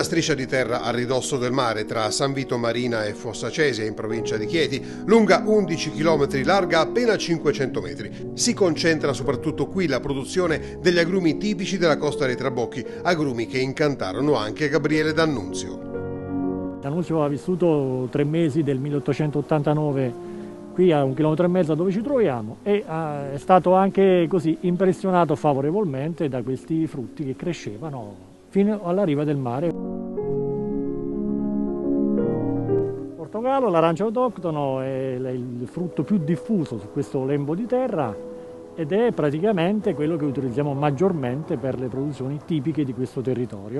striscia di terra a ridosso del mare tra San Vito Marina e Fossa Cesia in provincia di Chieti, lunga 11 km, larga appena 500 metri. Si concentra soprattutto qui la produzione degli agrumi tipici della Costa dei Trabocchi, agrumi che incantarono anche Gabriele D'Annunzio. D'Annunzio ha vissuto 3 mesi del 1889 qui a 1,5 km da dove ci troviamo e è stato anche così impressionato favorevolmente da questi frutti che crescevano fino alla riva del mare. In Portogallo l'arancia autoctono è il frutto più diffuso su questo lembo di terra ed è praticamente quello che utilizziamo maggiormente per le produzioni tipiche di questo territorio.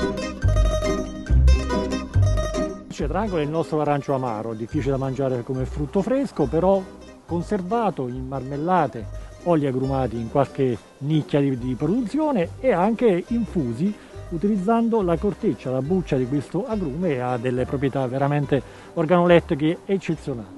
Cetrangola è il nostro arancio amaro, difficile da mangiare come frutto fresco, però conservato in marmellate, oli agrumati in qualche nicchia di produzione e anche infusi utilizzando la corteccia, la buccia di questo agrume e ha delle proprietà veramente organolettiche eccezionali.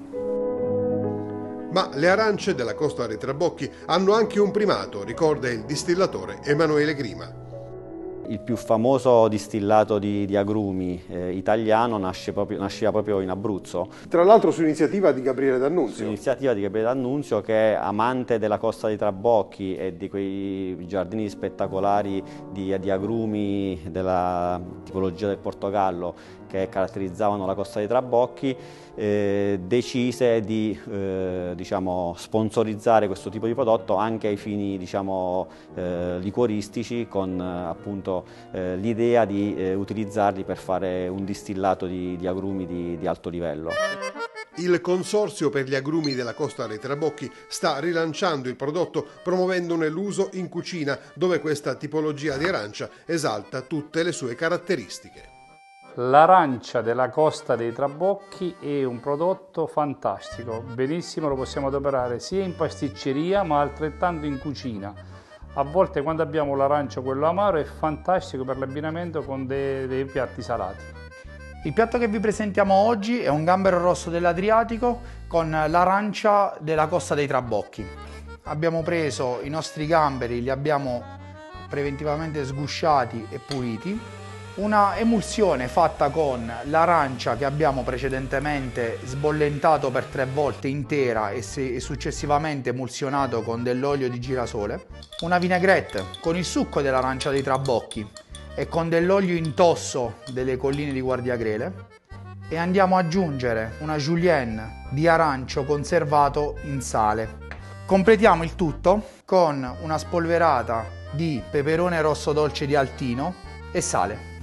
Ma le arance della Costa dei Trabocchi hanno anche un primato, ricorda il distillatore Emanuele Grima. Il più famoso distillato di agrumi italiano nasceva proprio in Abruzzo. Tra l'altro su iniziativa di Gabriele D'Annunzio. Su iniziativa di Gabriele D'Annunzio, che è amante della Costa dei Trabocchi e di quei giardini spettacolari di agrumi della tipologia del Portogallo che caratterizzavano la Costa dei Trabocchi, decise di sponsorizzare questo tipo di prodotto anche ai fini liquoristici, con appunto l'idea di utilizzarli per fare un distillato di agrumi di alto livello. Il Consorzio per gli agrumi della Costa dei Trabocchi sta rilanciando il prodotto promuovendone l'uso in cucina, dove questa tipologia di arancia esalta tutte le sue caratteristiche. L'arancia della Costa dei Trabocchi è un prodotto fantastico, benissimo, lo possiamo adoperare sia in pasticceria ma altrettanto in cucina. A volte quando abbiamo l'arancio quello amaro è fantastico per l'abbinamento con dei piatti salati. Il piatto che vi presentiamo oggi è un gambero rosso dell'Adriatico con l'arancia della Costa dei Trabocchi. Abbiamo preso i nostri gamberi, li abbiamo preventivamente sgusciati e puliti. Una emulsione fatta con l'arancia che abbiamo precedentemente sbollentato per 3 volte intera e successivamente emulsionato con dell'olio di girasole, una vinaigrette con il succo dell'arancia dei Trabocchi e con dell'olio intosso delle colline di Guardiagrele, e andiamo ad aggiungere una julienne di arancio conservato in sale. Completiamo il tutto con una spolverata di peperone rosso dolce di Altino e sale.